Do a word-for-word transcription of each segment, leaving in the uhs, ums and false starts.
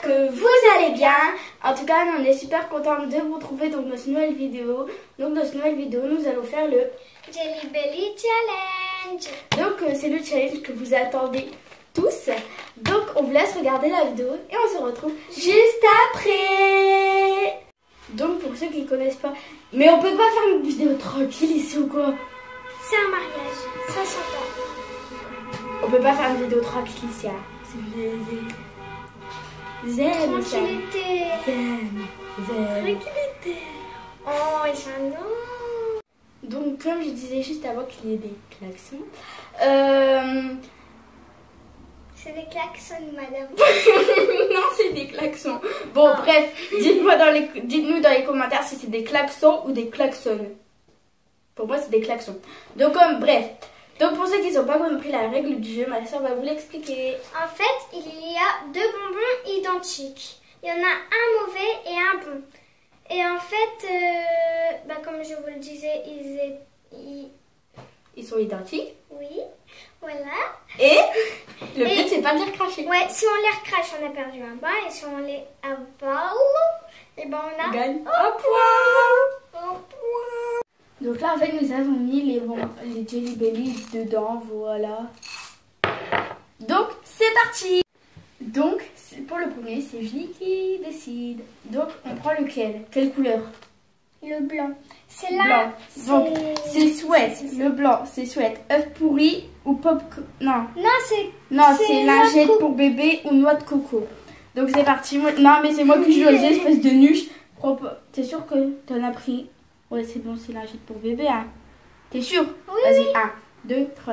que vous allez bien. En tout cas, on est super contente de vous retrouver dans notre nouvelle vidéo. Donc dans cette nouvelle vidéo, nous allons faire le Jelly Belly Challenge. Donc euh, c'est le challenge que vous attendez tous. Donc on vous laisse regarder la vidéo et on se retrouve juste après. Donc pour ceux qui ne connaissent pas, mais on peut pas faire une vidéo tranquille ici ou quoi? C'est un mariage, ça s'entend. On peut pas faire une vidéo tranquille ici, hein. C'est zen, ça. Tranquillité. Zen, zen. Tranquillité. Oh, j'adore. Donc comme je disais juste avant qu'il y ait des klaxons, euh... c'est des klaxons, madame. non, c'est des klaxons. Bon, oh. Bref, dites-moi dans les, dites-nous dans les commentaires si c'est des klaxons ou des klaxons. Pour moi, c'est des klaxons. Donc, comme, bref. Donc, pour ceux qui n'ont pas compris la règle du jeu, ma soeur va vous l'expliquer. En fait, il y a deux bonbons identiques. Il y en a un mauvais et un bon. Et en fait, euh, bah, comme je vous le disais, ils, est, ils... ils sont identiques. Oui, voilà. Et le but, c'est pas de les recracher. Ouais, si on les recrache, on a perdu un bas. Et si on les avale, et ben on a gagne un point. Un point. Donc là, en fait, nous avons mis les, bon, les Jelly Belly dedans, voilà. Donc, c'est parti. Donc, pour le premier, c'est Julie qui décide. Donc, on prend lequel? Quelle couleur? Le blanc. C'est là. Donc, c'est souhaite. Le blanc, c'est souhaite. Œuf pourri ou pop... Non. Non, c'est... Non, c'est lingette pour bébé ou noix de coco. Donc, c'est parti. Non, mais c'est moi qui choisis, espèce de nuche. T'es sûr que t'en as pris? Ouais, c'est bon, c'est lingette pour bébé, hein. T'es sûr? Oui. Vas-y, un, deux, trois.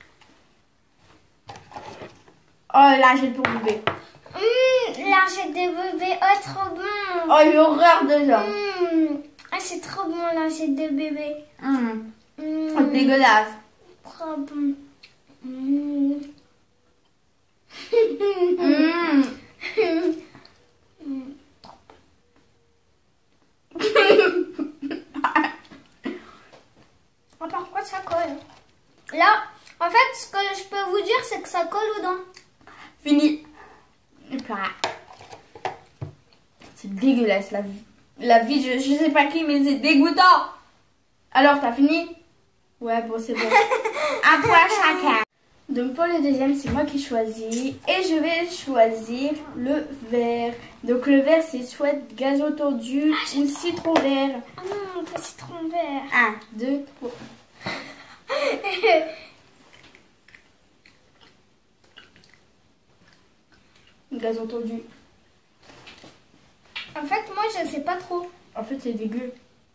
Oh, lingette pour bébé. Mmh, lingette de bébé, oh, trop bon. Oh, l'horreur de ça. Mmh. Ah, c'est trop bon, lingette de bébé. Mmh. Mmh. Oh, dégueulasse. Trop bon. Mmh. Mmh. Pourquoi ça colle? Là, en fait, ce que je peux vous dire, c'est que ça colle aux dents. Fini. C'est dégueulasse la vie. La vie, je, je sais pas qui, mais c'est dégoûtant. Alors, t'as fini? Ouais, bon, c'est bon. Un point chacun. Donc, pour le deuxième, c'est moi qui choisis. Et je vais choisir le vert. Donc, le vert, c'est soit gazon tordu ah, ou citron vert. Ah non, pas citron vert. Un, deux, trois. Gazon tordu. En fait, moi, je sais pas trop. En fait, c'est dégueu.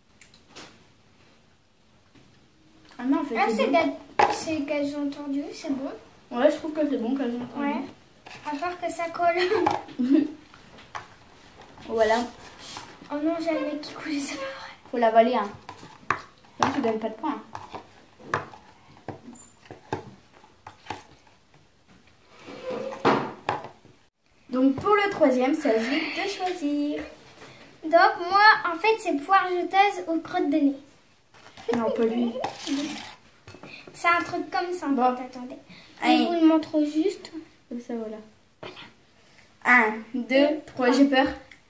Ah non, en fait, ah, c'est bon. C'est gazon tordu, c'est bon. Ouais, je trouve que c'est bon, gazon tordu. Ouais. À part que ça colle. Voilà. Oh non, j'ai le mec qui coule, c'est pas vrai. Faut l'avaler, hein. Non, tu donnes pas de points. Donc pour le troisième, il s'agit de choisir. Donc moi, en fait, c'est poire juteuse ou crotte de nez. Non, pas lui. C'est un truc comme ça, en bon. fait, attendez. Allez. Je vous le montre juste. Comme ça, voilà. Un, deux, trois, j'ai peur.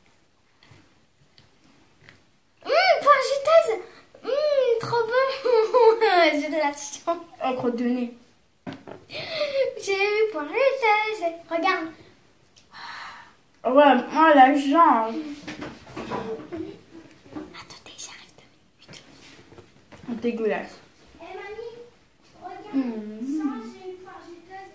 Hum, poire juteuse. Hum, trop bon. J'ai de la chance. Oh, crotte de nez. J'ai eu poire juteuse. Regarde. Oh, ouais, oh, la jambe. Attendez, j'arrive deux minutes. Oh, dégueulasse. Eh, hey, mamie, regarde. Mmh. Ça, j'ai eu poire juteuse.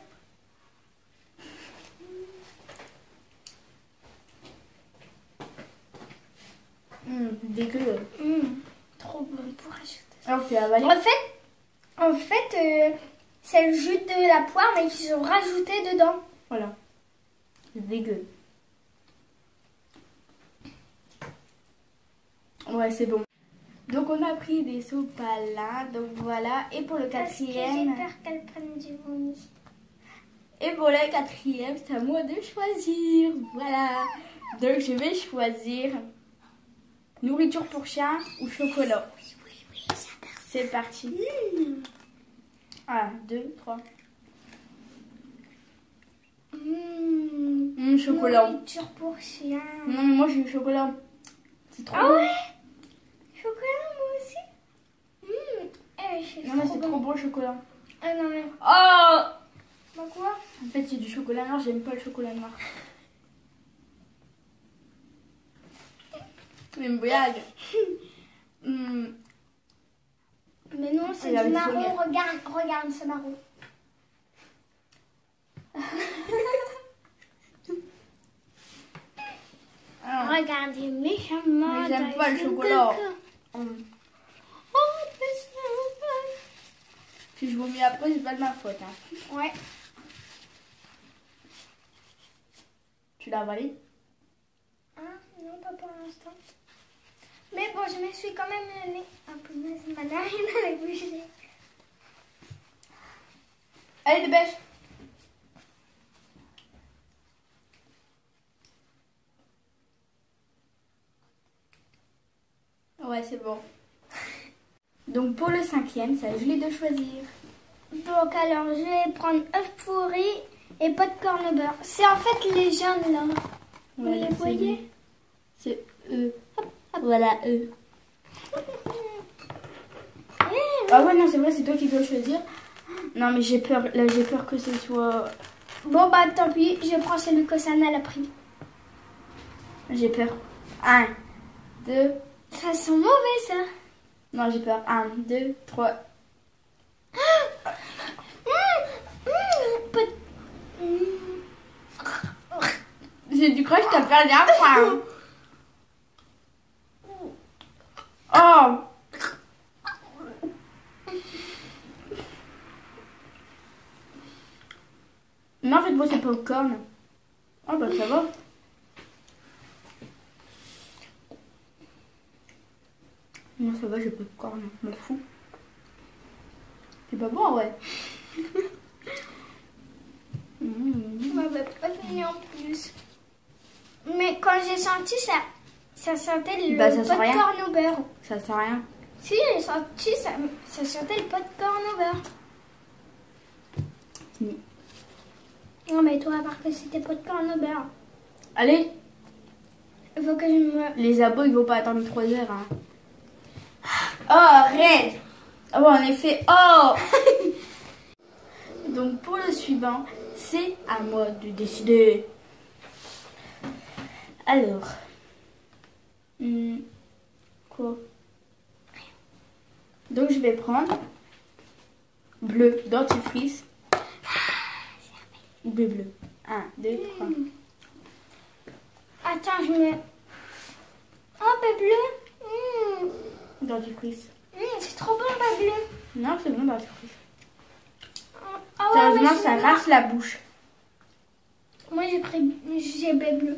Mmh, dégueu. Mmh, trop bon, poire juteuse. Alors, tu as avalé. En fait, en fait euh, c'est le jus de la poire, mais qu'ils ont rajouté dedans. Voilà. C'est dégueu. Ouais, c'est bon. Donc, on a pris des sopalins. Donc, voilà. Et pour le quatrième... J'ai peur qu'elle prenne du vomi. Et pour le quatrième, c'est à moi de choisir. Voilà. Donc, je vais choisir nourriture pour chien ou chocolat. Oui, oui, oui, j'adore. C'est parti. Mmh. Un, deux, trois. Mmh. Mmh, chocolat. Nourriture pour chien. Non, mais moi j'ai eu chocolat. C'est trop Ah bon. ouais? Chocolat, moi aussi. Mmh. Eh, c'est Non, mais trop c'est bon. trop bon le chocolat. Ah non, mais. Oh! Bah quoi? En fait, c'est du chocolat noir, j'aime pas le chocolat noir. Mais une blague. Hmm. Mais non, c'est Il a du du marron. sommier. Regarde, regarde ce marron. Ah. Regardez méchamment. Mais j'aime dans pas le son chocolat. coco. Hmm. Oh, mais Si je vomis après, c'est pas de ma faute. Hein. c'est- Ouais. Tu l'as avalé? Ah, non, pas pour l'instant. Mais bon, je me suis quand même le nez. Un peu de ma narine à la bouche. Allez, dépêche! Ouais, c'est bon. Donc pour le cinquième, c'est à Julie de choisir. Donc alors, je vais prendre œuf pourri et pas de corne-beurre. C'est en fait les jaunes là. Vous Ouais, les c'est voyez? lui. C'est eux. Voilà, eux. Ah ouais, non, c'est vrai, c'est toi qui dois choisir. Non, mais j'ai peur, là, j'ai peur que ce soit... Bon bah tant pis, je prends celui que Sana a pris. J'ai peur. Un, deux... Ça sent mauvais ça. Non, j'ai peur. Un, deux, trois... Mmh, mmh, pas de- mmh. J'ai du crush, t'as perdu un point. Oh! Non, en fait, moi, c'est popcorn. Oh, bah, ça va. Non, ça va, j'ai popcorn. Je m'en fous. C'est pas bon, ouais. Mmh. On m'avait pas fini en plus. Mais quand j'ai senti ça, ça sentait le Bah, ça sent rien. popcorn au beurre. Ça sert à rien. Si, j'ai senti ça, ça sentait le popcorn au beurre. Fini. Non mais toi, à part que c'était popcorn au beurre. Allez, Il faut que je me... les abos, ils vont pas attendre trois heures. Hein. Oh, arrête! Ah ouais, en effet, oh! Donc, pour le suivant, c'est à moi de décider. Alors. Hmm, quoi? Donc, je vais prendre bleu, dentifrice. Bleu, bleu. Un, deux, trois. Attends, je mets... Oh, bah bleu. Mmh. Dentifrice. Mmh, c'est trop bon, bah bleu. Non, c'est bon, dentifrice. Oh, ouais, Sérieusement, mais ça je- rince la bouche. Moi, j'ai pris... J'ai bah bleu.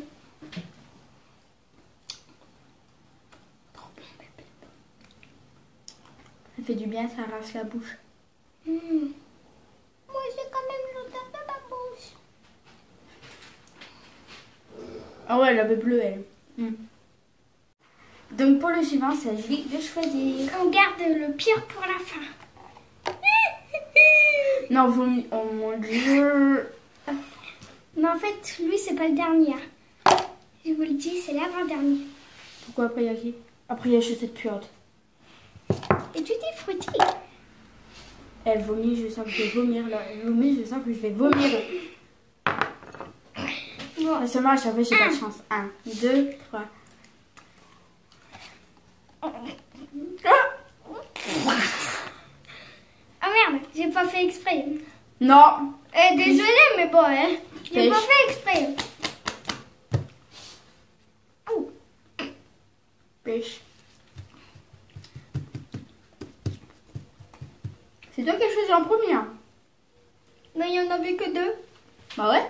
Ça fait du bien, ça rince la bouche. Mmh. Moi, j'ai quand même l'odeur de ma bouche. Ah ouais, elle avait bleu, elle. Mm. Donc pour le suivant, c'est à Julie de choisir. On garde le pire pour la fin. Non, vous... Oh mon dieu. Mais en fait, lui, c'est pas le dernier. Je vous le dis, c'est l'avant-dernier. Pourquoi après il y a qui? Après il y a chaussettes puantes. Et tu dis fruity. Elle vomit, je sens que je vais vomir là. Elle vomit, je sens que je vais vomir. Bon, seulement à chaque fois, j'ai pas de chance. Un, deux, trois. Ah merde, j'ai pas fait exprès. Non. Eh, désolée, mais bon, hein. J'ai pas Pêche. fait exprès. Oh. Pêche. C'est toi qui as choisi en premier. Hein. Mais il y en avait que deux. Bah ouais.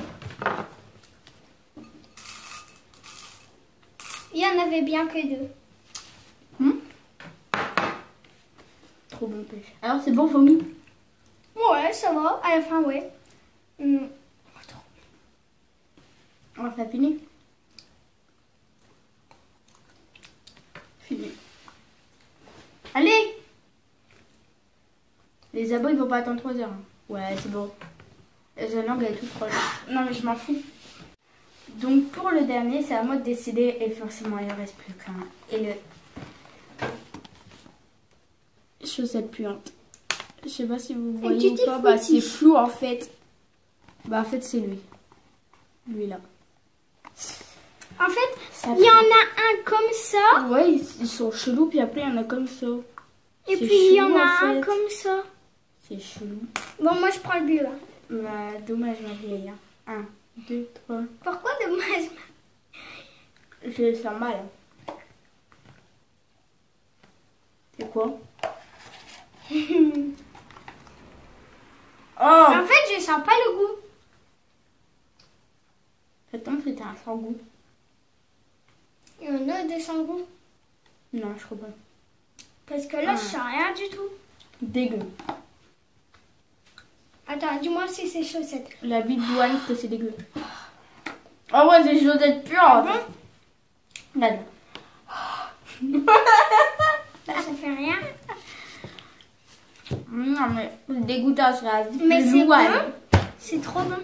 Il y en avait bien que deux. Hmm. Trop bon pêche. Alors c'est bon, vomi. Ouais, ça va. À la fin, ouais. Hmm. Alors ça finit. Fini. Allez. Les abos ils vont pas attendre trois heures. Hein. Ouais, c'est bon. La langue elle est toute proche. Non mais je m'en fous. Donc pour le dernier, c'est à moi de décider et forcément il ne reste plus qu'un. Et le chaussette puante. Je sais pas si vous voyez ou pas, bah c'est flou en fait. Bah en fait c'est lui. Lui là. En fait, ça il y en a un comme ça. Ouais, ils, ils sont chelous, puis après il y en a comme ça. Et puis il y en a en un comme ça. C'est chelou. Bon, moi je prends le bleu. Bah dommage ma vieille. Un, deux, trois. Pourquoi dommage? Je sens mal. C'est quoi? Oh! En fait, je sens pas le goût. Attends, c'était un sans goût. Il y en a des sans goût. Non, je crois pas. Parce que là, ah. je sens rien du tout. Dégueu. Attends, dis-moi si c'est chaussettes. La vie de douane que c'est dégueu. Oh ouais, c'est chaussettes pures. Ah bon? Regarde. Là, ça fait rien. Non, mais c'est dégoûtant, ça reste. Mais c'est bon. C'est trop bon.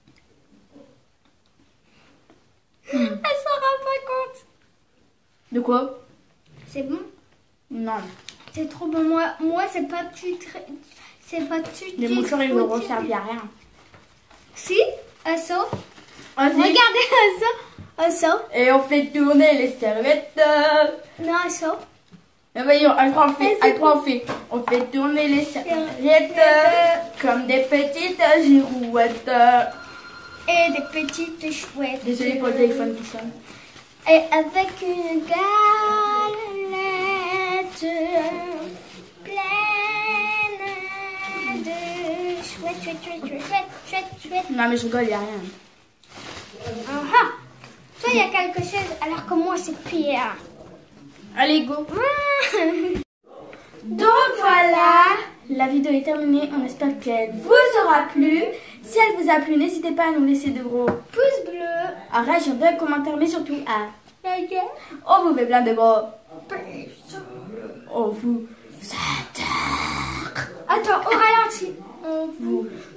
Hmm. Elle s'en rend pas compte. De quoi? C'est bon? Non. C'est trop bon. Moi, moi c'est pas tu c'est pas tu. Les mouchoirs, ils vont servir à rien. Si, à ça. Ah, si. Regardez à ça. À ça. Et on fait tourner les serviettes. Non, à ça. Mais voyons, à trois on fait, à trois on fait. On fait tourner les serviettes comme des petites girouettes. Et des petites chouettes. Désolée pour le téléphone qui sonne. Et avec une galette pleine de chouettes, chouettes, chouettes, chouettes, chouettes, chouettes. Non mais je rigole, il n'y a rien. Ah ah. Toi, il y a quelque chose, alors que moi, c'est pire. Allez, go. Donc voilà, la vidéo est terminée. On espère qu'elle vous aura plu. Si elle vous a plu, n'hésitez pas à nous laisser de gros pouces bleus, à réagir dans les commentaires, mais surtout à liker. On vous fait plein de gros. On vous adore. Attends, au ralenti. On vous